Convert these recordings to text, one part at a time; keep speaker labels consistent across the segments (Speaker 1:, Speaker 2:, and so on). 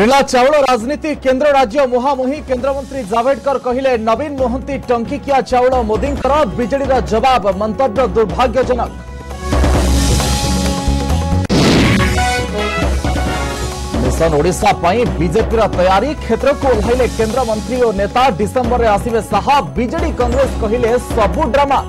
Speaker 1: कहला चाउल राजनीति केंद्र राज्य मुहामुही केंद्रमंत्री जावेडकर कहले नवीन मोहंती टंकिकिया चाउल मोदी बिजेडीर जवाब मंतव्य दुर्भाग्यजनक। मिशन ओडिशा बीजेपी तैयारी क्षेत्र को ओह्लैले केंद्रमंत्री और नेता डिसेम्बर में आसिबे साहा बीजेडी कांग्रेस कहले सबु ड्रामा।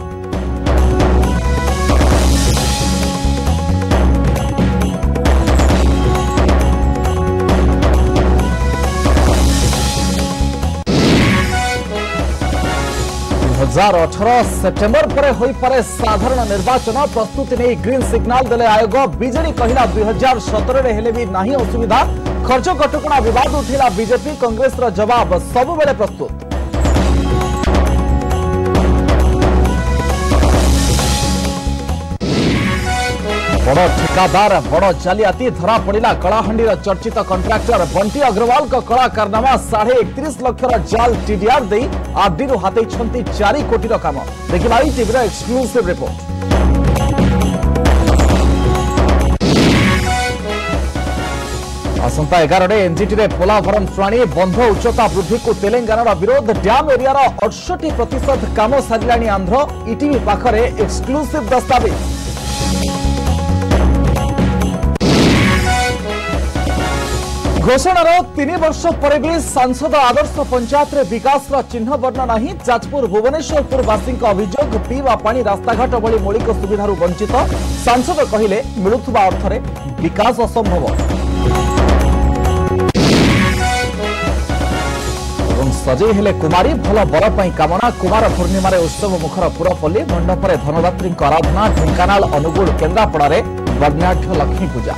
Speaker 1: सेप्टेम्बर पर होई पारे साधारण निर्वाचन प्रस्तुति नहीं ग्रीन सिग्नाल देले आयोग। बीजेडी कहला 2017 रे हेले भी नहीं असुविधा। खर्च कटकणा विवाद उठिला बीजेपी कांग्रेस रा जवाब सब बेले प्रस्तुत। बड़ ठेकादार बड़ जालियाती धरा पड़ा कलाहांडी चर्चित कंट्राक्टर बंटी अग्रवाल का कला कारनामा 31.5 लाख जाल टीडीआर दे आरडी हाथई 4 कोटी काम। देखिए ETV एक्सक्लूसिव रिपोर्ट। आसंता 11 एनजीटी रे पोलाभरम श्रेणी बंध उच्चता वृद्धि को तेलंगाना विरोध। डैम एरिया 68% काम सारिलाणी आंध्र। ETV पाखरे एक्सक्लूसिव दस्तावेज। घोषणार 3 वर्ष पर भी सांसद आदर्श पंचायत रे विकास चिन्ह वर्ण नहीं। जाजपुर भुवनेश्वरपुर वासी अभियोग पीवा पानी रास्ताघाट भली मौलिक सुविधा वंचित। सांसद कहले मिलुवा अर्थ रे विकास असंभव। सजई हेले कुमारी भल बर कामना। कुमार पूर्णिमा उत्सव मुखर पुरपल्ली मंडपरे धनदात्री आराधना। ढेंकानाल अनुगुल केन्द्रापड़ा वर्णाढ़ लक्ष्मी पूजा।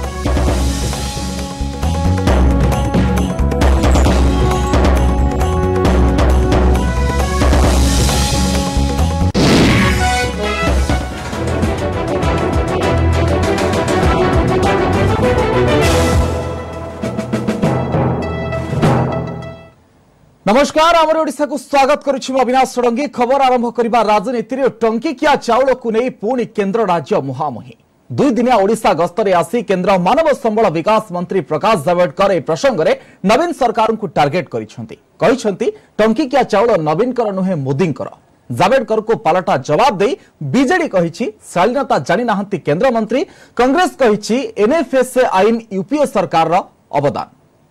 Speaker 1: नमस्कार आमर ओडिशा को स्वागत करुछि अविनाश षडंगी। खबर आरंभ करबा राजनीति रे टंकिकिया चाउल को नहीं पुणी केंद्र राज्य मुहामुही। 2 दिनिया ओडिशा गस्तरे आसी केंद्र मानव संबल विकास मंत्री प्रकाश जावड़ेकर ए प्रसंग में नवीन सरकार को टार्गेट करिसेंती। टंकिकिया चाउल नवीनकर नुहे मोदींकर। जावड़ेकर को पालटा जवाब दे बीजेडी कहिछि शालीनता जानि नाहंती केंद्र मंत्री। कांग्रेस कहिछि एनएफएसए आईन यूपीए सरकार रा अवदान।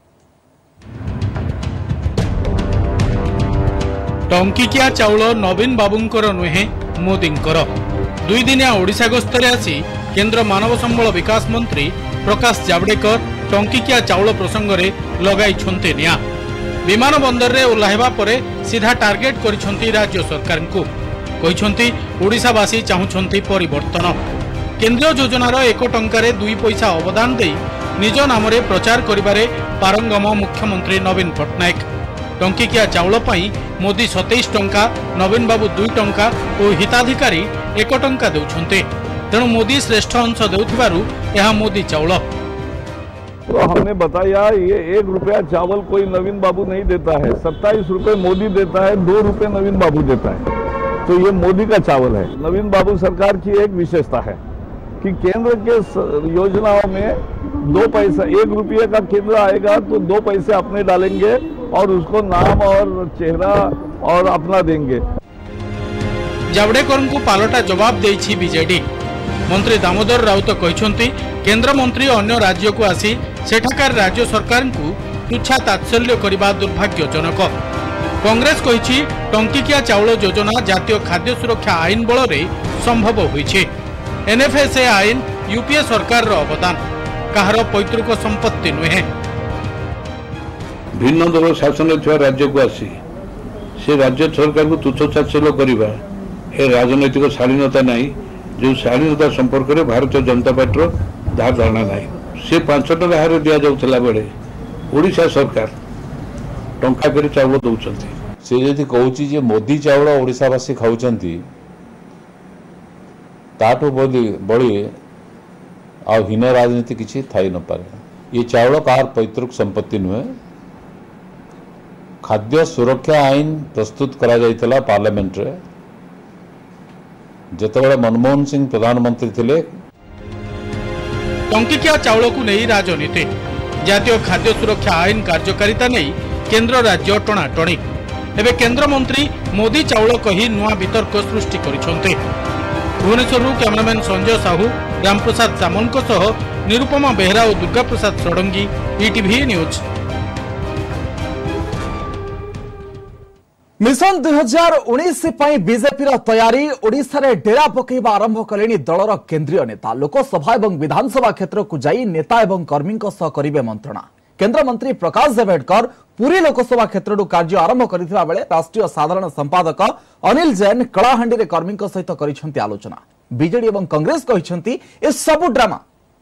Speaker 2: टंकिकिया चाउल नवीन बाबूंकर नुहे मोदींकर। 2 दिनिया ओडिशा गस्तरे आसी केंद्र मानव संबल विकास मंत्री प्रकाश जावड़ेकर टंकिकिया चाउल प्रसंग में लगाई निया। विमान बंदर रे ओह्लाइबा परे सीधा टार्गेट करिसेंती राज्य सरकार को। कहिसेंती ओडिशावासी चाहुछंती परिवर्तन। केंद्रीय योजनार 1 टंकारे 2 पैसा अवदान दे निज नाम प्रचार करिबारे पारंगम मुख्यमंत्री नवीन पट्टनायक। टंकिकिया चाउल पाई मोदी 27 टंका, नवीन बाबू 2 टंका और हिताधिकारी 1 टंका देउछन्ते। तेणु मोदी श्रेष्ठ अंश देउथिबारु यह मोदी चाउल।
Speaker 3: तो हमने बताया ये 1 रुपया चावल कोई नवीन बाबू नहीं देता है। 27 रुपए मोदी देता है, 2 रुपए नवीन बाबू देता है। तो ये मोदी का चावल है। नवीन बाबू सरकार की एक विशेषता है कि केंद्र के योजनाओं में 2 पैसा 1 रुपये का केंद्र आएगा तो 2 पैसे अपने डालेंगे और उसको नाम और चेहरा और अपना देंगे।
Speaker 2: जावड़ेकर को पालटा जवाब देछि बीजेडी। मंत्री दामोदर राउत कहते केंद्र मंत्री अन्य राज्य को आसी सेठाकार राज्य सरकार को तुच्छा तात्सल्य करने दुर्भाग्यजनक। कांग्रेस कहिछि टंकिकिया चाउल योजना जातीय खाद्य सुरक्षा आईन बल रे संभव होइछे। एनएफएसए आईन यूपीए सरकार रो अवदान कहार पैतृक संपत्ति नुहे।
Speaker 4: भिन्न दल शासन राज्य को आसी से राज्य सरकार को तुच्छताच्छल्य करवा ए राजनैतिक शालीनता नहीं। जो शालीनता संपर्क में भारतीय जनता पार्टी धार धारणा नहीं। से 5 टंका हारे दि जाउथला बेले ओडिशा सरकार टंका कर चाउल दउछंती।
Speaker 5: से यदि कहूची जे मोदी चाउल ओडिशावासी खाउछंती ताठो बड़ी आ हीन राजनीति किसी थाई न पारे। ये चाउल कार पैतृक संपत्ति नुहे। खाद्य सुरक्षा आईन प्रस्तुत करा जाइतला पार्लियामेंट रे जेतेबेले मनमोहन सिंह प्रधानमंत्री थिले।
Speaker 2: टंकिकिया चाउल को नहीं राजनीति जातीय खाद्य सुरक्षा आईन कार्यकारिता नहीं केंद्र राज्य टणाटणी एवं केंद्र मंत्री मोदी चाउल कही नुआ वितर्क सृष्टि करिसेंते। भुवनेश्वर कैमरामैन संजय साहू रामप्रसाद सामंत सह निरुपमा बेहरा और Durga Prasad Sadangi ETV news.
Speaker 1: Mission 2019 पर बीजेपी तैयारी ओडिशा रे डेरा पकईवा आरंभ कले दलर केंद्रीय नेता लोकसभा और विधानसभा क्षेत्र को जाई नेता और कर्मी करेंगे मंत्रणा। केंद्र मंत्री प्रकाश जावड़ेकर पुरी लोकसभा क्षेत्र कार्य आरंभ करथिबा बेले राष्ट्रीय साधारण संपादक अनिल जैन कलाहांडी रे कर्मी सहित करिसेंती आलोचना। बीजेडी और कांग्रेस कहिसेंती ए सब ड्रामा।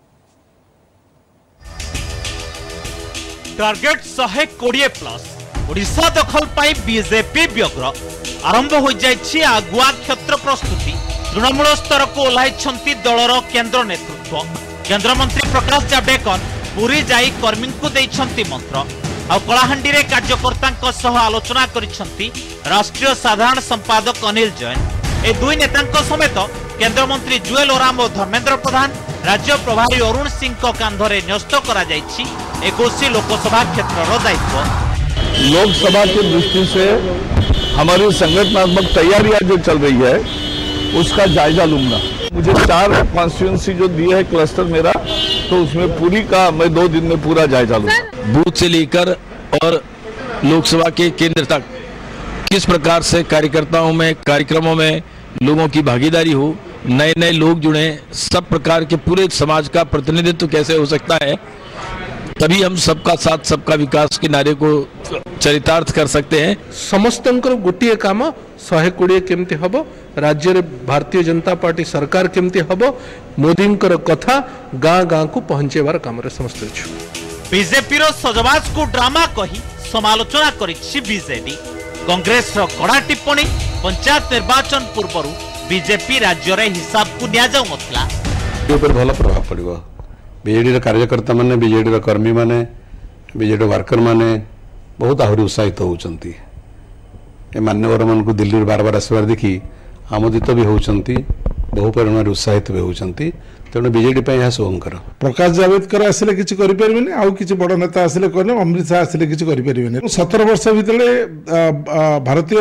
Speaker 6: टार्गेट 120+ ओडिशा दखल पाई बीजेपी व्यग्र आरंभ हो जाइछि आगुआ क्षेत्र प्रस्तुति। तृणमूल स्तर को ओह्लाइछंती दलर केंद्र नेतृत्व। केंद्र मंत्री प्रकाश जावड़ेकर पुरी जाई कर्मी को देइछंती मंत्र आ कलाहांडी रे कार्यकर्ता सह आलोचना करिछंती राष्ट्रीय साधारण संपादक अनिल जैन। ए दुई नेतांक समेत केंद्र मंत्री जुएल ओराम और धर्मेंद्र प्रधान राज्य प्रभारी अरुण सिंह को कांधरे न्यस्त करा जाइछि 21 लोकसभा क्षेत्र दायित्व।
Speaker 3: लोकसभा की दृष्टि से हमारी संगठनात्मक तैयारियां जो चल रही है उसका जायजा लूंगा। मुझे 4 कॉन्स्टिट्यूंसी जो दिए है क्लस्टर मेरा, तो उसमें पूरी का मैं 2 दिन में पूरा जायजा लूंगा।
Speaker 7: बूथ से लेकर और लोकसभा के केंद्र तक किस प्रकार से कार्यकर्ताओं में कार्यक्रमों में लोगों की भागीदारी हो, नए नए लोग जुड़े, सब प्रकार के पूरे समाज का प्रतिनिधित्व कैसे हो सकता है, तभी हम सबका साथ सबका विकास के नारे को चरितार्थ कर सकते हैं।
Speaker 8: समस्तंकर गोटे काम 120 केमती हबो, राज्य रे भारतीय जनता पार्टी सरकार केमती हबो, मोदींकर कथा गाँ गाँ को पहुंचेबार काम रे समस्त अछि।
Speaker 6: बीजेपी रो सजबाज को ड्रामा कही समालोचना करिछि बीजेडी। कांग्रेस रो कड़ा टिप्पणी पंचायत निर्वाचन पूर्व बीजेपी राज्य रे हिसाब को निया जाउ नथला।
Speaker 9: ऊपर भला प्रभाव पड़िबो। बीजेडी कार्यकर्ता माने, बीजेडी कर्मी माने, बीजेडी वर्कर माने बहुत आहरी उत्साहित होउचंती। ए मान्यवर मन को दिल्ली बार बार आसबार देखी आमोदित भी होउचंती, बहु परिमाण उत्साहित भी होउचंती। तेणु बीजेडी पे यह शुभंकर।
Speaker 8: प्रकाश जावड़ेकर आसिले किछि करि परिबेनी, आउ किछि बड़ नेता आसिले करने, अमृत शाह आसिले किछि करि परिबेनी। 17 वर्ष भितरे भारतीय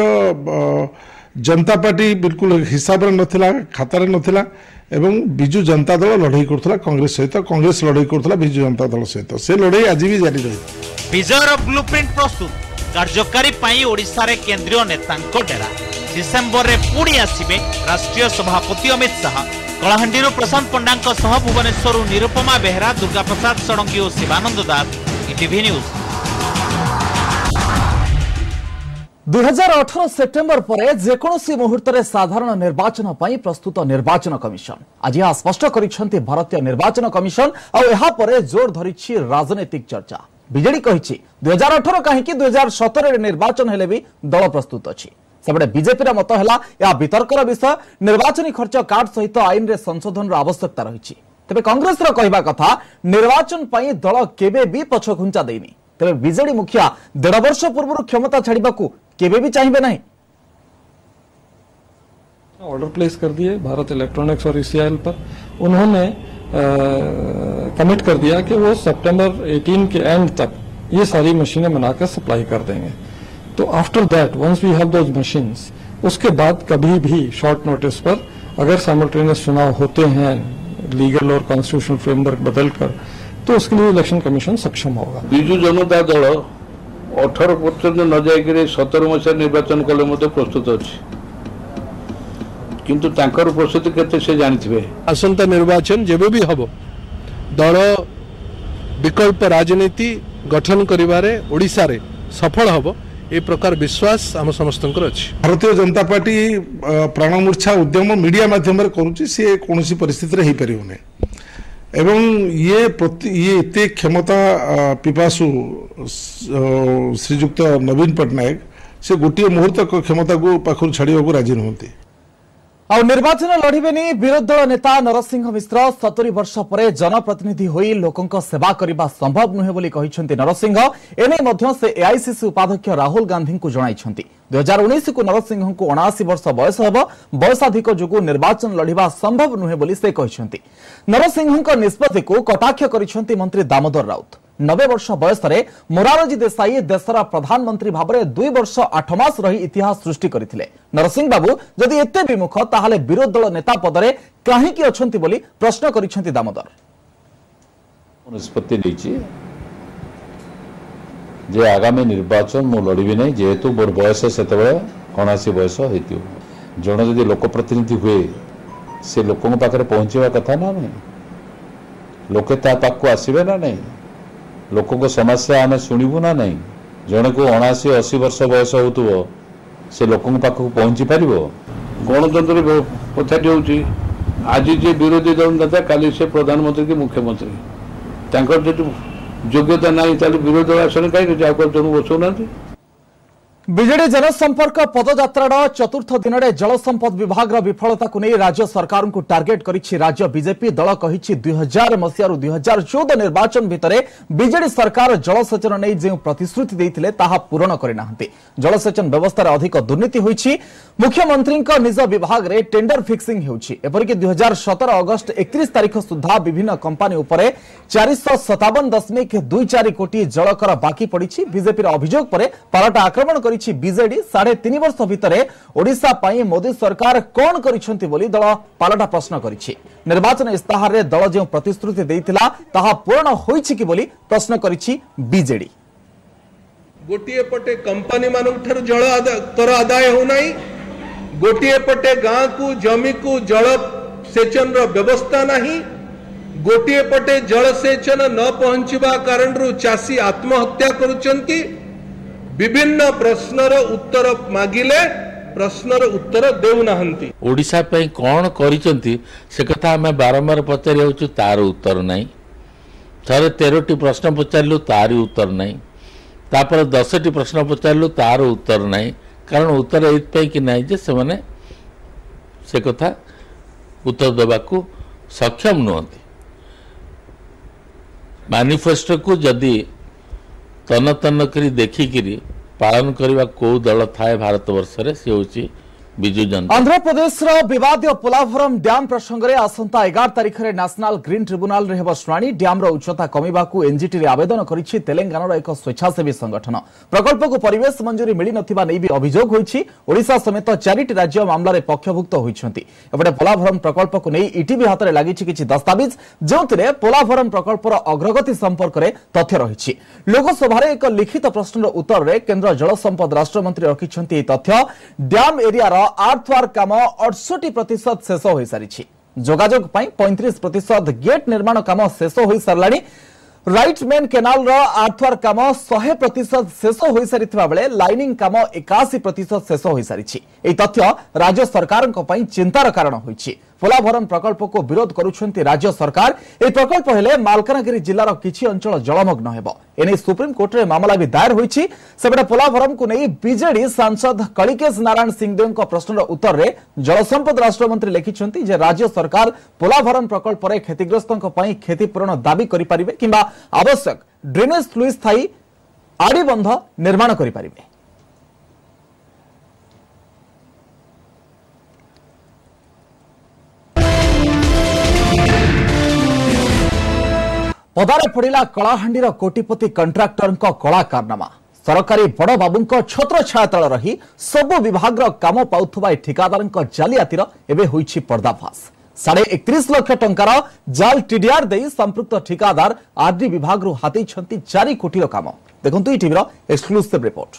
Speaker 8: जनता पार्टी बिल्कुल हिसाब रे नथिला, खाता रे नथिला एवं बिजु जनता दल लड़ाई करथला कांग्रेस सहित, कांग्रेस लड़ाई करथला बिजु जनता दल सहित। से लड़ाई आज भी जारी रही।
Speaker 6: विजयर ब्लूप्रिंट प्रस्तुत कार्यकारी पाई ओडिशा रे केंद्रीय नेतांको डेरा। डिसेंबर रे पुणी आसिबे राष्ट्रीय सभापति अमित शाह। कलाहांडी प्रशांत पंडांक सह भुवनेश्वर निरुपमा बेहरा, दुर्गा प्रसाद षडंगी और Shivananda Das ETV news.
Speaker 1: 2018 September पर जेकोसी मुहूर्त में साधारण निर्वाचन पर प्रस्तुत निर्वाचन कमिशन आज यह स्पष्ट करिसेंती भारतीय निर्वाचन कमिशन और यहा पर जोर धरिछि राजनीतिक चर्चा। बीजेडी कहिछि 2018 कहीं 2017 निर्वाचन हेले भी दल प्रस्तुत अछि। सेबडे बीजेपी मत है यह वितर्कर विषय। निर्वाचन खर्च कार्ड सहित आईन रे संशोधन आवश्यकता रही। तेबे कांग्रेस कहवा कथा निर्वाचन पर दल केबे भी पछघुंचा देनी। तेबे बीजेडी मुखिया 1.5 वर्ष पूर्व क्षमता छाड़िबा केबे भी चाहिए नहीं।
Speaker 10: ऑर्डर प्लेस कर दिए भारत इलेक्ट्रॉनिक्स और ECIL पर। उन्होंने कमिट कर दिया कि वो सितंबर 18 के एंड तक ये सारी मशीनें बनाकर सप्लाई कर देंगे। तो after that once we have those machines, उसके बाद कभी भी शॉर्ट नोटिस पर अगर साइमल्टेनियस चुनाव होते हैं लीगल और कॉन्स्टिट्यूशनल फ्रेमवर्क बदलकर, तो उसके लिए इलेक्शन कमीशन सक्षम होगा।
Speaker 4: बिजु जनता दल 18 पर्यंत न जाकर 17 मसीहा निर्वाचन कले प्रस्तुत अच्छी, किंतु तांकर प्रस्तुति केते से जानिथिबे।
Speaker 8: आसंता निर्वाचन जेबे भी हबो दल विकल्प राजनीति गठन करिवारे ओडिसा रे सफल हबो, ए प्रकार विश्वास हम समस्तंकर अछि। भारतीय जनता पार्टी प्राणमूर्छा उद्यम मीडिया माध्यम रे करूची, से कोनोसी परिस्थिति रे हे परिबने एवं ये इते क्षमता पिपासु श्रीजुक्त नवीन पटनायक से गोटे मुहूर्त क्षमता को पाखु छाड़िया को राजी नुहति।
Speaker 1: और निर्वाचन लड़िबेनी विरोधी दल नेता नरसिंह मिश्र 70 वर्ष पर जनप्रतिनिधि होई लोकों सेवा करने संभव नुहे बोली कहिसेंती नरसिंह। एने मध्य से AICC उपाध्यक्ष राहुल गांधी को जणाइछंती। 2019 को नरसिंह को 79 वर्ष बयस हेब, बयसाधिक जोगु निर्वाचन लड़िबा संभव नुहे बोली से कहिसेंती। नरसिंह निष्पत्ति को कटाक्ष करिसेंती मंत्री दामोदर राउत। 90 वर्ष बयस मोरारजी देसाई देशर प्रधानमंत्री भाव में 2 वर्ष 8 मास रही इतिहास सृष्टि करथिले। नरसिंह बाबू जदि एते विमुख ताहले विरोधी दल नेता पदरे काहेकि अछंती बोली प्रश्न करिसेंती दामोदर।
Speaker 5: निष्पत्ति नीची जे आगामी निर्वाचन मु लड़बी नहीं जेहेतु मोर बयस से 79 बयस होती जन जदि लोकप्रतिनिधि हुए से लोकों पाखे पहुंचवा कथा ना नहीं लोके ता पाक आसबे ना नहीं लोकों को समस्या आम शुणु ना नहीं जन को 79-80 वर्ष बयस हो से लोकों पाक पहुंची पार
Speaker 4: गणतंत्र कथाटी हूँ आज जे विरोधी दल नेता काली से प्रधानमंत्री की मुख्यमंत्री जो योग्यता ना विरोधी दल आसन कहीं जन बसौना।
Speaker 1: विजेडी जनसंपर्क पदयात्रार चतुर्थ दिन में जल संपद विभाग विफलता को नहीं राज्य सरकार को टार्गेट करिछि राज्य बीजेपी दल कहिछि 2000 मसीह 2014 निर्वाचन भितर बीजेडी सरकार जलसेचन नहीं जो प्रतिश्रुति देइथिले ताहा पूरण करिनाहंती। जलसेचन व्यवस्था अधिक दुर्नीति होइछि। मुख्यमंत्री निज विभाग रे टेंडर फिक्सिंग होउछि। एपरिक 2017 अगस्त 31 तारिख सुधा विभिन्न कंपनी उपरे 457.24 कोटी जलकर बाकी पड़िछि। बीजेपी अभियोग पर पालटा आक्रमण बीजेडी 3.5 वर्ष भितर ओडिशा पाई मोदी सरकार कौन करिसेंती बोली दल पालटा प्रश्न करिछि। निर्वाचन इस्ताहार रे दल जो प्रतिश्रुति देइथिला ताहा पूर्ण होइछि कि बोली प्रश्न करिछि बीजेडी।
Speaker 8: गोटिए पटे कंपनी मानक ठर जल कर आदाय हो नाही गोटिए पटे गां को जमी को जल सेचन रो व्यवस्था नाही गोटिए पटे जल सेचन न पहुंचबा कारण रु चासी आत्महत्या करूचंती। विभिन्न प्रश्नर उत्तर मागिले प्रश्नर उत्तर देउनाहंती।
Speaker 11: ओडिशा पे कौन करिसंती से कथा हमें बारंबार पचारि होछु तार उत्तर नहीं। थरे 13टी प्रश्न पचारलु तार उत्तर नहीं तापर 10टी प्रश्न पचारलु तार उत्तर नहीं कारण उत्तर एथपे कि नहीं जे से माने से कथा उत्तर देबाकू सक्षम नुहंती। मैनिफेस्टो को जदि तन तन करी देखिकी पालन करने को दल थाए भारत वर्ष से होची बिजु जनता।
Speaker 1: आंध्र प्रदेश विवादीय पोलाभरम डैम प्रसंग में आसंता 11 तारिख में नेशनल ग्रीन ट्रिब्यूनल रे हेबो शुणाणी। डैम रो उच्चता कमिबा को एनजीटी रे आवेदन करिछि तेलंगाना एक स्वेच्छासेवी संगठन। प्रकल्प को परिवेश मंजूरी मिली नथिबा नै भी अभियोग होइछि। ओडिशा समेत 4टी राज्य मामला रे पक्षभुक्त होइछन्ति। एपटे पोलाभरम प्रकल्प को नै ईटीवी हाथ रे लागिछि किछि दस्तावेज जोंथिरे पोलाभरम प्रकल्पर अग्रगति संपर्क में तथ्य रहिछि। लोकसभा रे एक लिखित प्रश्नर उत्तर रे केंद्र जल संपद राष्ट्र मंत्री रखिछन्ति तथ्य। डैम एरिया आर्थवर्क काम 68% शेष हो सारी जोगाजोग 35% गेट निर्माण काम शेष हो सारे। राइट मेन केनाल आर्थवर्क काम 100% शेष हो सारी बेले लाइनिंग काम 81% शेष हो सारी। तथ्य राज्य सरकार चिंतार कारण होइछि। पोलाभरम प्रकल्प को विरोध करुछन्ति राज्य सरकार। ए प्रकल्प हेले मालकानगिरी जिल्लार किछि अंचल जलमग्न हेबो। एने सुप्रीम कोर्ट रे मामला भी दायर होइछि। सेबडे पोलाभरम को नै बीजेडी सांसद कलिकेश नारायण सिंहदेव को प्रश्नर उत्तर रे जलसंपद राष्ट्र मंत्री लिखिछन्ति जे राज्य सरकार पोलाभरम प्रकल्प रे क्षतिग्रस्तक पई क्षतिपूरण दाबी करि परिबे किंबा आवश्यक ड्रेनेज स्लुइस थाई आड़ी बंध निर्माण करि परिबे। पदारे पड़ा कलाहांडीर कोटिपति कंट्राक्टर कला कारनामा। सरकारी बड़ बाबू छत्र छाया तल रही सबु विभाग काम पाउथुबा ठिकादार जालियातीर एबे होइछि पर्दाफाश। 31.5 लाख टंकार जाल टीडीआर दे संपृक्त ठिकादार आरडी विभाग रु हाथी 4 कोटी काम। देखंतु ईटीवीर एक्सक्लूसिव रिपोर्ट।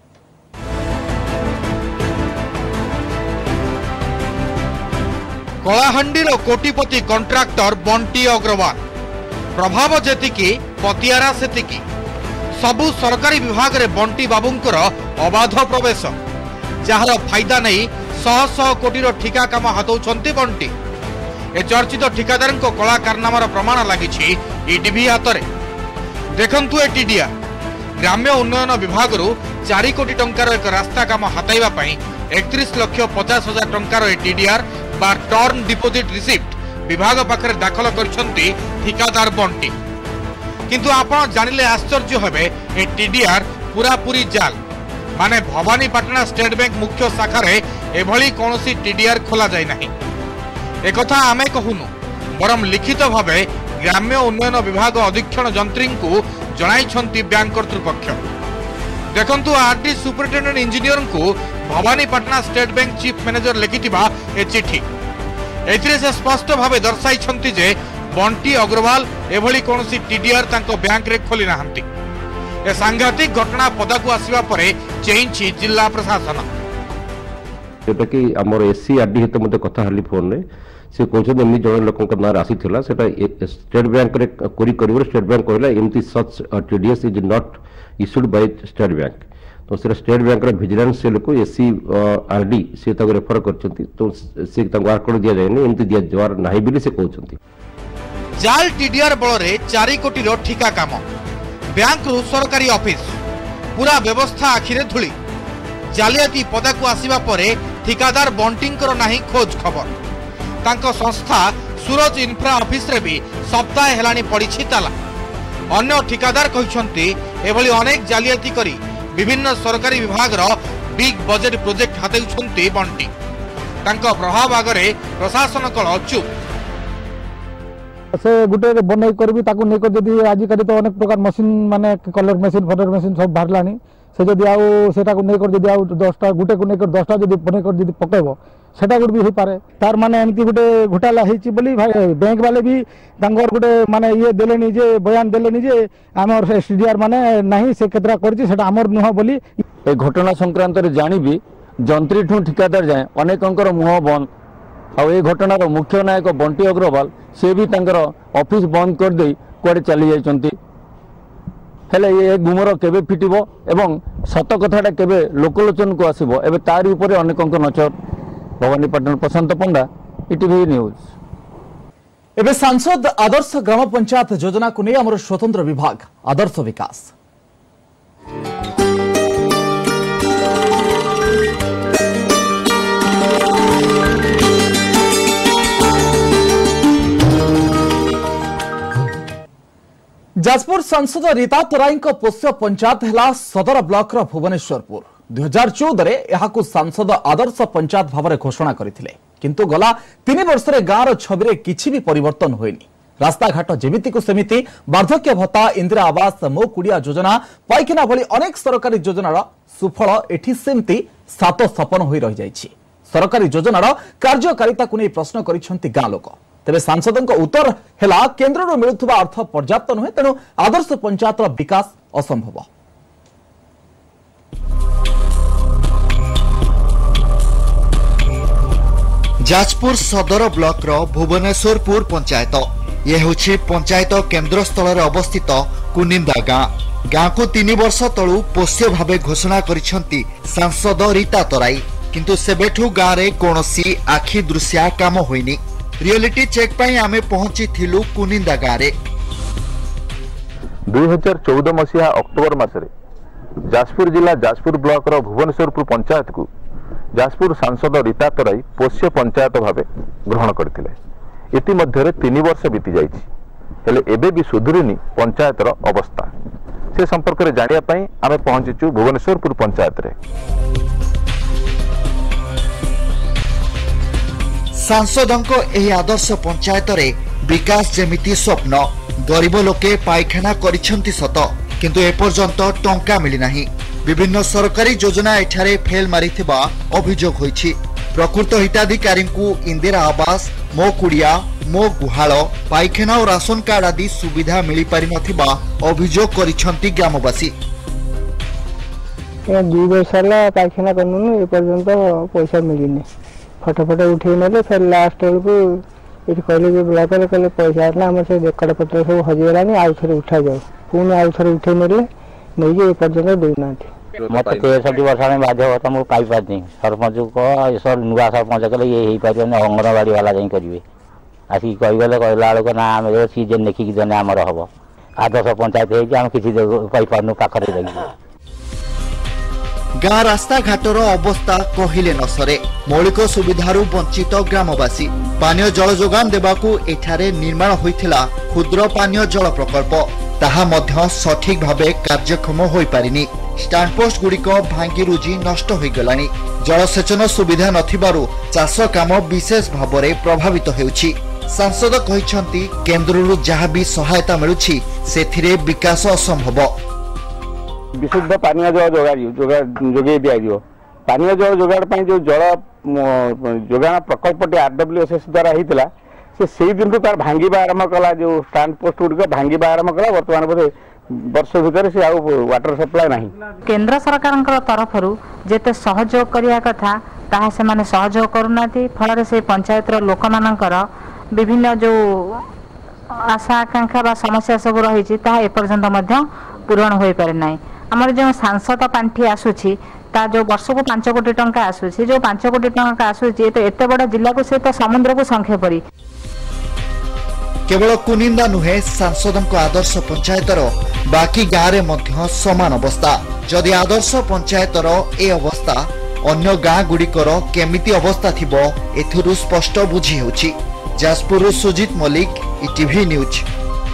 Speaker 6: कलाहांडीर कोटिपति कंट्राक्टर बंटी अग्रवाल प्रभाव जेतिकी पतियारा सेतिकी सबु सरकारी विभाग रे बंटी बाबूंकर अबाध प्रवेश जार फायदा नहीं 100 कोटी ठिका काम हाथौछंती बंटी। ए चर्चित ठिकादार कला कारनामार प्रमाण लगी ईटीवी हाथ में। देखंतु ए टीडीआर ग्राम्य उन्नयन विभाग 4 कोटी टंकार एक रास्ता काम हाथाइबा 31,50,000 टंकार ए टीडीआर बा टर्न डिपोजिट रिसिप्ट विभाग पाखरे दाखल करछंती ठिकादार बंटी। किंतु आपण जानिले आश्चर्य हेबे ए टीडीआर पूरा पूरी जाल माने भवानीपाटना स्टेट बैंक मुख्य शाखा एभली कौनसी टीडीआर खोला जाय नाही। एकथा आमे कहूनु बरम लिखित भावे ग्राम्य उन्नयन विभाग अधीक्षण जंत्री को
Speaker 12: जणाइछंती बैंक कर्तृपक्ष। देखंतु आरडी सुपरिटेंडेंट इंजीनियर को Bhawanipatna state bank chief manager लिखिथिबा ए चिठी। एथिरे से स्पष्ट भावे दर्शाइछंती जे बंटी अग्रवाल एभली कोनोसी टीडीआर तांको बैंक रे खोली नाहंती। ए सांघातिक घटना पदाकू आसीबा परे चेंची जिला प्रशासन।
Speaker 13: जेटा कि हमर एससी आरडी हित मते कथा हली फोन रे से कहछन एमनी जण लोकन नार आसी थिला सेटा स्टेट बैंक रे कोरी करिवर स्टेट बैंक कहला एमती सच TDS is not issued by state bank. तो से स्टेट बैंक रे विजिलेंस सेल को एससी आरडी से तक रेफर करछंती। तो से तक वारकोड दिया जायनी एमती दिया जवार नाही बिली से कहछंती।
Speaker 12: जाल टीडीआर बल रे 4 कोटी रो ठिका काम बैंक रु सरकारी ऑफिस पूरा व्यवस्था आखिरे धुली। जालियाती पदाकू आसीबा परे ठिकादार बंटिंकर नाही खोज खबर। तांको संस्था सूरज इन्फ्रा ऑफिस रे भी सप्ताह हेलानी पड़िछि ताला। अन्य ठिकादार कहिसंती एभली अनेक जालियाती करी विभिन्न सरकारी विभाग रो बिग बजेट प्रोजेक्ट हातेउछंती बंटी। तांको प्रभाव आगरे प्रशासन कल चुप।
Speaker 14: से गुटे बनई करबी ताकू नै कर जदी आज करी तो अनेक प्रकार मशीन माने कलर मशीन फटर मशीन सब बाहरलानी से जदी आउ सेटा को नै कर जदी आउ 10टा गुटे को नै कर 10टा जदी बनई कर जदी पकेबो सेटा गुड भी होई पारे। तार माने एमती गुटे घोटाला हेची बोली भाई बैंक वाले भी तांगर गुटे माने ये देलेनी जे बयान देलेनी जे हमर एसडीआर माने नाही से केतरा करची सेटा हमर नुह बोली।
Speaker 15: ए घटना संक्रांत रे जानिबी जंत्री ठू ठिकादार जाय अनेकंकर मुह बंद आ ए घटनार मुख्य नायक बंटी अग्रवाल से भी तांकर ऑफिस बंद कर दे कुआडे चली जाइछंती। हेले ये गुमर केबे फिटिबो एवं सत कथाटा केबे लोकलोचन को आसीबो एबे तार ऊपर अनेकंक नजर। Bhawanipatna Prashant Panda ETV news.
Speaker 1: एबे सांसद आदर्श ग्राम पंचायत योजना को नहीं आमर स्वतंत्र विभाग आदर्श विकास। जाजपुर सांसद रीता तराई पोष्य पंचायत है सदर ब्लॉक भुवनेश्वरपुर। 2014 में सांसद आदर्श पंचायत भाव में घोषणा करथिले, किंतु गला 3 वर्ष गाँव छवि में किसी भी परिवर्तन होइनी। रास्ताघाट जेमिति को सेमिति, वार्धक्य भत्ता, इंदिरा आवास, मो कुड़िया योजना, पाइखाना भली अनेक सरकारी योजनार सुफल एठी सेमती सात सपन होई रहि जाइछि। सरकारी योजनार कार्यकारिता को नहीं प्रश्न करिसेंति गाँ लोक। तेरे सांसद उत्तर है केन्द्र मिलुवा अर्थ पर्याप्त नुहे, तेणु आदर्श पंचायत विकास असंभव।
Speaker 16: जाजपुर सदर ब्लॉक रो भुवनेश्वरपुर पंचायत ये होछि पंचायत केन्द्र स्थल अवस्थित कुनिंदा गाँ। गाँ को 3 वर्ष तलू पोष्य भावे घोषणा करिसेंति सांसद रीता तराई, किंतु सेबेठू गाँ रे कोनोसी आखि दृश्य काम होइनी। रियलिटी चेक पाई आमे पहुंची थिलु कुनिंदा गाँ रे।
Speaker 17: 2014 मसीहा अक्टोबर मासरे जाजपुर जिला जाजपुर ब्लॉक रो भुवनेश्वरपुर पंचायत को जाजपुर सांसद रीता तराई पोष्य पंचायत भावे ग्रहण करथिले। इति मध्यरे 3 वर्ष बीती जाइछि, हेले एबे भी सुधुरिनी पंचायतर अवस्था। से संपर्क रे जानिया पई आमे पहुंचीचु भुवनेश्वरपुर पंचायत रे।
Speaker 16: सांसदों एही आदर्श पंचायत रे विकास जेमिति स्वप्न। गरीब लोके पाइखाना करिसेंति सत, किंतु एपर्यंत टंका मिली नाही। विभिन्न सरकारी योजना एठारे फेल मारिथिबा अभियोग होईछि। प्रकृत हिताधिकारी को इंदिरा आवास, मो कुड़िया, मो गुहाल, पाइखाना और राशन कार्ड आदि सुविधा मिली पारि नथिबा अभियोग करिसेंति ग्रामवासी।
Speaker 14: 2 वर्ष होला पाइखाना करनु ए पर्यंत पैसा मिलिनी। फटोफट उठे ना फिर लास्ट बेलू ये कहले ब्लॉक कहले पैसा ना आम से रेकर्ड पत्र सब हजिगलानी आउ थे उठा जाओ पुणी आउ थे उठे नेले नहीं ये पर्यटन देना।
Speaker 15: मत 63 वर्ष में बाध्यता मुझे पाई सरपंच को सर नुआ सरपंच कले ये अंगनवाड़ी वाला जाई करेंगे आसिक कहीगले कहला बेलू ना आम सीजन देखिकी जन आमर हम आदर्श पंचायत होम किसी पानु पाखे जाइए।
Speaker 16: गाँ रास्ता घाटर अवस्था कहिले न सरे। मौलिक सुविधारू वंचित ग्रामवासी। पानीय जल जोगान देबाकू एठारे निर्माण होइथिला क्षुद्र पानीय जल प्रकल्प, ताहा मध्य सठिक भावे कार्यक्षम होई पारिनी। स्टैंडपोस्ट गुड़िक भांगी रुजी नष्ट होई गलानी। जलसेचन सुविधा नथिबारु चाष काम विशेष भाव में प्रभावित हेउछि। सांसद कहिसंती केंद्ररू जहाँ भी सहायता मिलुछि सेथिरे विकास असंभव।
Speaker 18: विशुद्ध पानीय जल जोगे दिया पानीय जल जोगाड़ जो जल जोगाण प्रकल्पटी RWSS द्वारा होता से दिन तार भांगा आरंभ कला जो स्टैंड पोस्ट गुड़िक भांगा आरंभ कला बर्तमान बोधे वर्ष भितर से आउ वाटर सप्लाई नहीं।
Speaker 19: केंद्र सरकार तरफ जेते सहयोग करिया कथा ताहा से माने सहयोग करूना फल से पंचायत लोक मानकर विभिन्न जो आशा आकांक्षा बा समस्या सब रही एपर्यंत पूरण हो पारे ना। आमर जो सांसद पांठी आसूची ता जो वर्ष को 5 कोटी टंका आसूची जो 5 कोटी टंका आसूची तो एते बड़ा जिला को से तो समुद्र को संख्या परी
Speaker 16: केवल कुनिंदा नुहे सांसदों आदर्श पंचायतर बाकी गाँव में समान अवस्था। जदि आदर्श पंचायतर ए अवस्था अन्य गाँ गुड़िकर केमिति अवस्था थिबो एथुरु स्पष्ट बुझी होछि। Jajpur Sujit Mallik ETV news.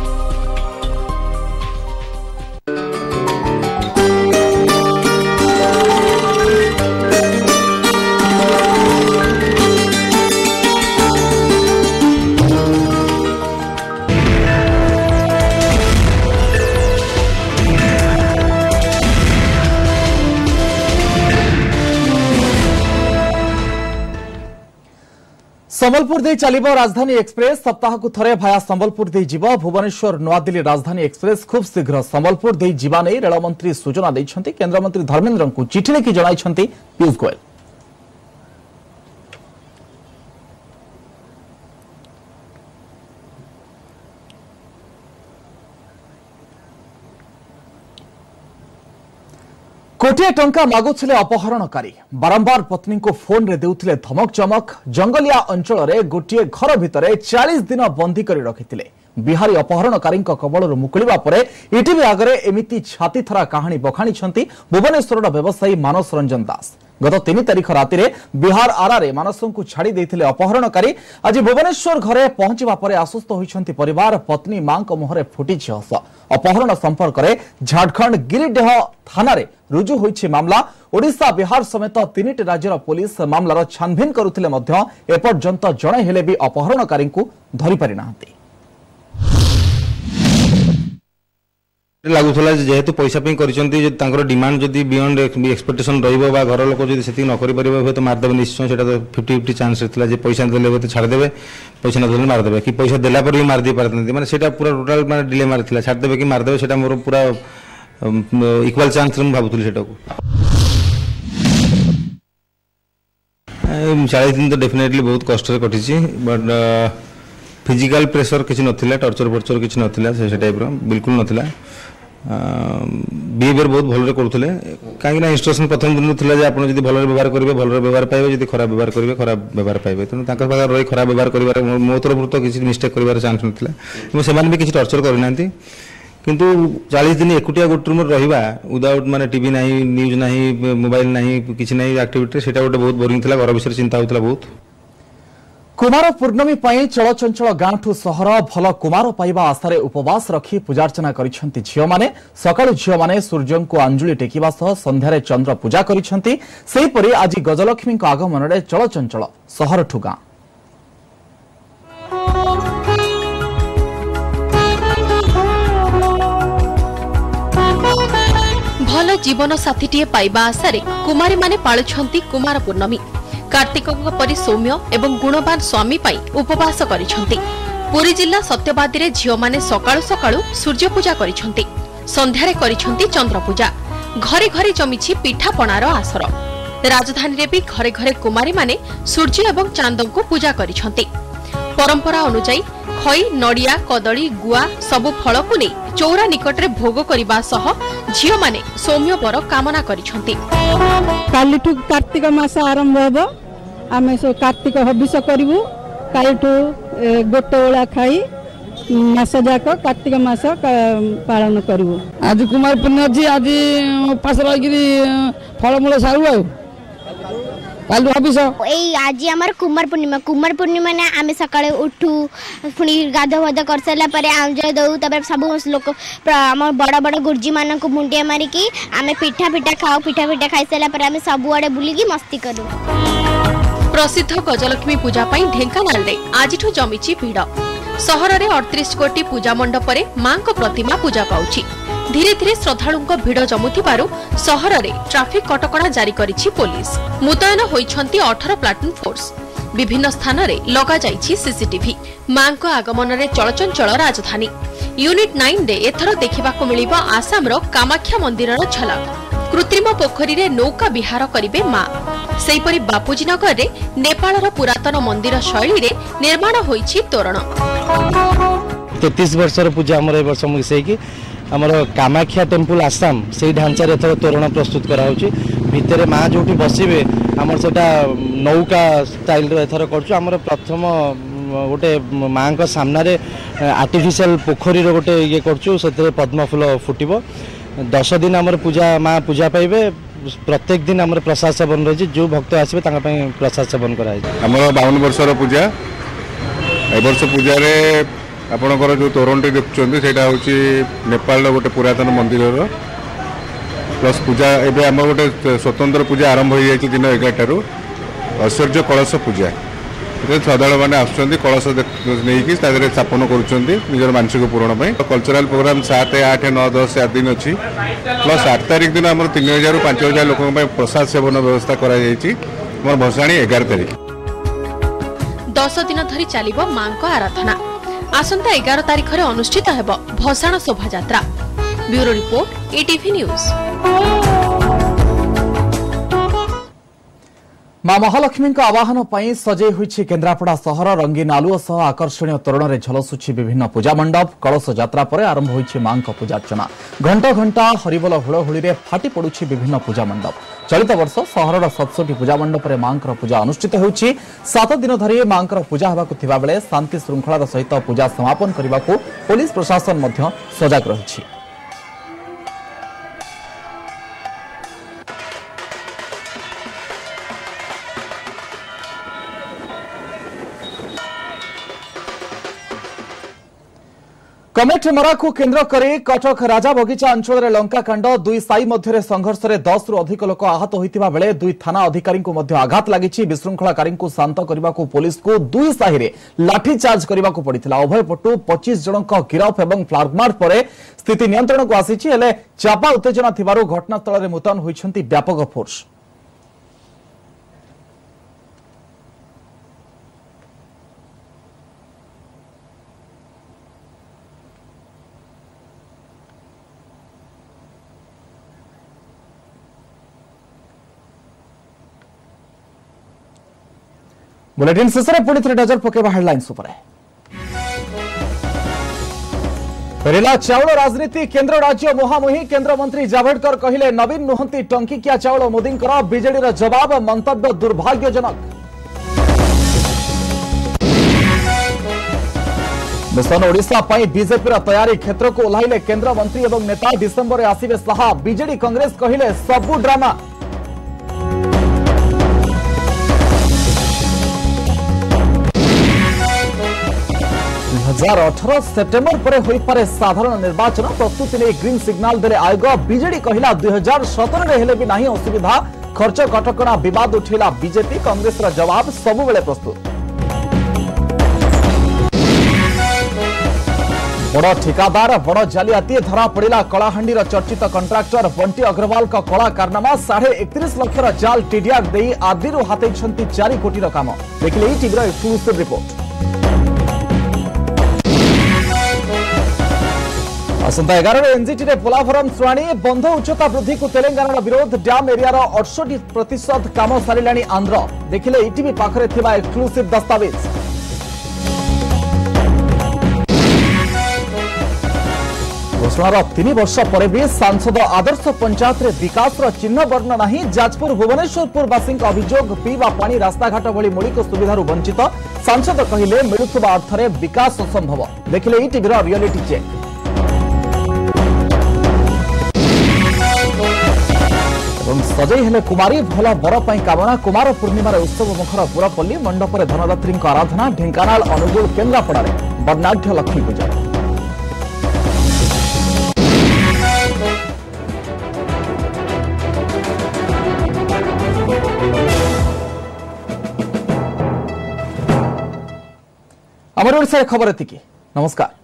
Speaker 1: संबलपुर दे चलिबो राजधानी एक्सप्रेस सप्ताह को थरे भाया संबलपुर दे जीव भुवनेश्वर नवादिल्ली राजधानी एक्सप्रेस खूब शीघ्र संबलपुर दे जीवा नै रेल मंत्री सूचना दैछंती। केंद्र मंत्री धर्मेंद्र को चिठी लिखि जणाइछंती पीयूष गोयल। कोटिए टंका मागुथिले अपहरणकारी बारंबार पत्नी को फोन रे देउथिले धमक चमक। जंगलिया अंचल रे गोटिए घर भितरे 40 दिन बंदी करी रखिथिले। बिहारी अपहरणकारी कबलरू मुकुलिबा परे ETV आगरे एमिति छाती थरा कहानी बखाणी भुवनेश्वर व्यवसायी मानस रंजन दास। गत 3 तारिख राति बिहार आरारे मानसों को छाड़ी देथिले अपहरणकारी। आज भुवनेश्वर घरे पहुंचवा परे आश्वस्त होइछंती परिवार। पत्नी मां को मुहरे फुटिछि हस। अपहरण संपर्क में झारखंड गिरिडीह थाना रे रुजु होइछि मामला। ओडिशा बिहार समेत 3टी राज्यर पुलिस मामलार छानभिन करुथिले मध्य एपर्यंत जणे हेले भी अपहरणकारी को धरि पारि नाहंती।
Speaker 20: लागुला जेहेतु पैसा डिमांड जदि बियॉन्ड एक्सपेक्टेशन रहा घर लोक जब से नकरें तो मारदेवे निश्चय से 50-50 चान्स पैसा देले तो छाड़देवे पैसा न मारदेवे कि पैसा देला पर भी मारदे पारते मैंने पूरा टोटाल मैं डिले मारी छाड़देवे कि मारदेवे से मोर पूरा इक्वाल चान्स भावुली से 40 दिन तो डेफिनेटली बहुत कष्ट कटी बट फिजिकल प्रेशर किसी नथिला टर्चर फर्चर किसी नथिला से टाइप बिल्कुल नथिला। बिहेवियर बहुत भल करुले कहीं इंस्ट्रक्शन प्रथम दिन था आप भल व्यवहार करेंगे भल व्यवहार पाइबे जब खराब व्यवहार करेंगे खराब व्यवहार पाइबे तेणु पाखे रही खराब व्यवहार कर मो तरफ तो किसी मिस्टेक कर चान्स ना से भी किसी टर्चर करना किंतु 40 दिन एकुटिया गोटे रूम रहा विदाउट माने टीवी ना न्यूज ना मोबाइल ना किसी ना एक्टिविटी से गोटे बहुत बोरिंग था घर विषय चिंता होता बहुत।
Speaker 1: कुमार पूर्णमी पई चलचंचल गांठू सहर भल कुमार पाइबा आशारे उपवास रखी पूजार्चना करिसेंती झियो माने। सकाळु झियो माने सूर्य को अंजुली टेकिबा सह संध्यारे चंद्र पूजा करिसेंती। सेहिपरि आज गजलक्ष्मी को आगमन रे चलचंचल सहर ठु गां।
Speaker 21: भल जीवन साथीटीए पाइबा आशारे कुमारी माने पाळुछंती कुमार पूर्णमी। कार्तिक परी सौम्य एवं गुणवान स्वामी पाई उपवास करिछंती। पुरी जिला सत्यवादी रे झियो माने सकाळु सकाळु सूर्य पूजा करिछंती। संध्यारे करिछंती चंद्र पूजा। घरे घरे जमिछि पिठा पणार आसर। राजधानी रे भी घरे घरे कुमारी माने सूर्य एवं चांद को पूजा करिछंती। परंपरा अनुसार खई नड़िया कदली गुआ सबु फल को नहीं चौरा निकट रे भोग करबा सह झियो माने सौम्य बर कामना करिछंती।
Speaker 22: कालीठू कार्तिक मास आरंभ होबो आमे सो कार्तिक हबिष करिवु। कालीठू गोटे ओळा खाई मास जाक कार्तिक मास पालन करिवु।
Speaker 23: आज कुमार पूर्णिमा आज उपास रहिगिरी फलमूल सारू
Speaker 24: आज आमर कुमार पूर्णिमा ना आम सकाळे उठू पुणी गाधो वाध कर सारा आंजल दऊ तब सब लोक आम बड़ बड़ गुर्जी मान को मुंडिया मारिकी आम पिठा पिठा खाऊ पिठा पिठा खाई सारा आम सबुआड़े बुलिकी मस्ती करूँ।
Speaker 21: प्रसिद्ध गजलक्ष्मी पूजा पाई ढेंकानाल रे आजिठु जमिछि भिड़। सहर रे 38 कोटी पूजा मंडप रे मां को प्रतिमा पूजा पाउछि। धीरे धीरे श्रद्धालुंक भिड़ जमुथिबारु सहर रे ट्रैफिक कटकणा जारी करिछि पुलिस। मुतयन होइछंती 18 प्लाटून फोर्स। विभिन्न स्थान रे लगा जाइछि सीसीटीवी। मां को आगमन रे चलचंचल राजधानी। यूनिट 9 रे एथर देखिबाकू मिलिबो आसाम रो कामाख्या मंदिर रो झलक। कृत्रिम पोखरी रे नौका विहार करिवे मां। सेहीपरि बापूजी नगर रे नेपाल रो पुरातन मंदिर शैली रे निर्माण होइछि तोरण।
Speaker 2: 33 वर्षर पूजा हमर ए वर्ष मिसेकी हमर कामाख्या टेम्पल आसाम से ढांचा रे एथर तोरण प्रस्तुत करा होछि। भितरे मां जोटी बसिबे हमर सेटा नौका स्टाइल रे एथर करछु। हमर प्रथम गोटे मां का सामना रे आर्टिफिशियल पोखरी रो गोटे ये करछु। सेते पद्म फूल फुटिबो। 10 दिन हमर पूजा मां पूजा पाइबे। प्रत्येक दिन हमर प्रसाद सेवन रही। जो भक्त आसबे तांका पई प्रसाद सेवन कराई।
Speaker 3: हमर 52 वर्षर पूजा ए वर्ष पूजा रे आपणकर जो तोरणटी देखुଛନ୍ତି ସେଇଟା ହେଉଛି नेपाल गोटे पुरातन मंदिर प्लस पूजा एबे आम गोटे स्वतंत्र पूजा आरंभ हो जाए दिन 11 टारू ऐश्वर्य कलश पूजा श्रद्धालु मैंने आसुँच कलश नहीं स्थापन कर मानसिक पूरण कल्चरल प्रोग्राम 7, 8, 9, 10 दिन अच्छी प्लस 8 तारिख दिन आम 3000 ରୁ 5000 लोकों प्रसाद सेवन व्यवस्था कर भसाणी 11 तारिख।
Speaker 21: 10 दिन धरी चलिबो मां को आराधना। आसंता 11 तारिख रे अनुष्ठित हेबो भसाण शोभा यात्रा। Bureau report ETV news.
Speaker 1: मां महालक्ष्मी आवाहन पर सजई हुई केन्द्रापड़ा सहर रंगीन आलुओ सह आकर्षणीय तोरण में झलसुची विभिन्न पूजा मंडप। कलश यात्रा पर आरंभ होई मां पूजार्चना। घंटा घंटा हरिबोल हुड़हुड़ी में फाटी पड़ुछि विभिन्न पूजा मंडप। चलित वर्ष सहर 67 पूजा मंडप में मां पूजा अनुष्ठित होउछि। 7 दिन धरी मां पूजा होबाकु थिबा बेले शांति श्रृंखलार सहित पूजा समापन करने को पुलिस प्रशासन मध्य सजग रहिछि। कमेट मरा को केन्द्र करे कटक राजा बगिचा अंचल में लंकाकांड। 2 साई मध्य संघर्ष में 10 रु अधिक लोक आहत होता बेले 2 थाना अधिकारी को आघात लगी। विशृंखलाकारी शांत करने को पुलिस को 2 साही में लाठीचार्ज करने को पड़ा। उभय पटु 25 जन गिरफ और फ्लागमार्च पर स्थिति नियंत्रण को आसी। चापा उत्तेजना थिबारु घटनास्थल में मुतयन होइछंती व्यापक फोर्स। बुलेटिन शेष में पुणी थे नजर पकेबा हेडलाइंस उपर। फेरिला चाउल राजनीति केन्द्र राज्य मुहांमुही। केन्द्र मंत्री जावड़ेकर कहले नवीन नुहंती टंकिकिया चाउल मोदी बीजेडी जवाब मंतव्य दुर्भाग्यजनक। मिशन ओडिशा बीजेपी तैयारी क्षेत्र को ओह्लाइले केन्द्र मंत्री और नेता। डिसेम्बर में आसिबे साहा। बीजेडी कांग्रेस कहले सबु ड्रामा। 2018 सेप्टेम्बर पर होई पारे साधारण निर्वाचन। प्रस्तुति ने ग्रीन सिग्नाल देले आयोग। बीजेडी कहला 2017 रे हेले भी नहीं असुविधा। खर्च कटकणा विवाद उठेला बीजेपी। कांग्रेस रा जवाब सबु बेले प्रस्तुत। बड़ ठिकादार बड़ जालियाती धरा पड़ा। कलाहांडीर चर्चित कंट्राक्टर बंटी अग्रवाल का कला कारनामा। 31.5 लाखर जाल टीडीआर दे आदि हाथई 4 कोटी काम। देखिले ETV एक्सक्लूसिव रिपोर्ट। आसंता 11 एनजीटी रे पोलाभरम शुणाणी। बंध उच्चता वृद्धि को तेलंगाना विरोध। डैम एरिया 68% काम सारिलाणी आंध्र। देखिले ETV पाखरे थिबा एक्सक्लूसिव दस्तावेज। घोषणार 3 वर्ष पर भी सांसद आदर्श पंचायत रे विकास चिन्ह वर्ण नहीं। जाजपुर भुवनेश्वरपुर वासी अभियोग पीवा पानी रास्ताघाट भली मौलिक सुविधार वंचित। सांसद कहले मिलुवा अर्थ विकास असंभव। देखिले ETV रियलिटी चेक। सजई हेले कुमारी भल बर पाई कामना। कुमार पूर्णिमार उत्सव मुखर पुरपल्ली मंडप में धनदात्री आराधना। ढेंकानाल अनुगुल केन्द्रापड़ा वर्णाढ़ लक्ष्मी पूजा। अमर ओडिशा खबर एतिकी नमस्कार।